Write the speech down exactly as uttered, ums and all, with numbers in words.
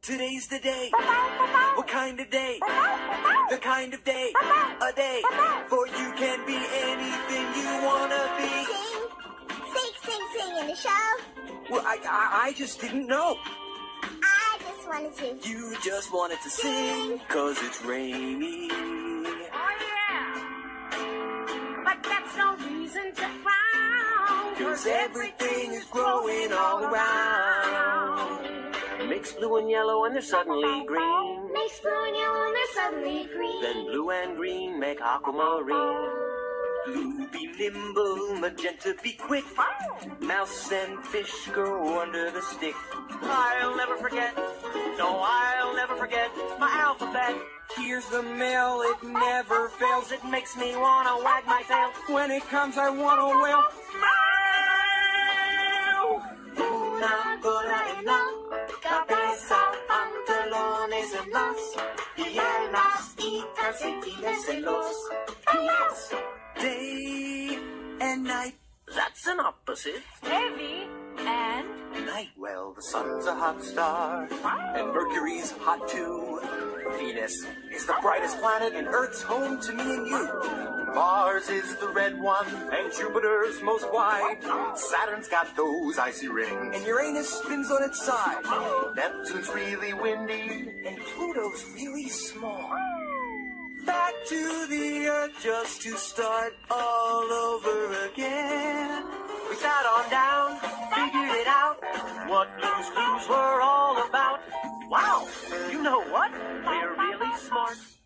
Today's the day. What kind of day? The kind of day. A day. For you can be anything you wanna be. Sing, sing, sing, sing in the show. Well, I, I, I just didn't know. I just wanted to. You just wanted to sing, cause it's rainy. Oh yeah. But that's no reason to frown. Cause everything is growing all around. Mix blue and yellow and they're suddenly green. Mix blue and yellow and they're suddenly green. Then blue and green make aquamarine. Blue be nimble, magenta be quick. Mouse and fish go under the stick. I'll never forget, no, I'll never forget my alphabet. Here's the mail, it never fails. It makes me wanna wag my tail. When it comes, I wanna wail. Una cola en la cabeza, pantalones en las piernas y calcetines en los pies. Day and night, that's an opposite. Heavy and Night, well, the sun's a hot star, and Mercury's hot too. Venus is the brightest planet, and Earth's home to me and you. Mars is the red one, and Jupiter's most wide. Saturn's got those icy rings, and Uranus spins on its side. Neptune's really windy, and Pluto's really small. Back to the Earth just to start all over again. We sat on down, figured it out, what Blue's Clues were all about. Wow, you know what? We're really smart.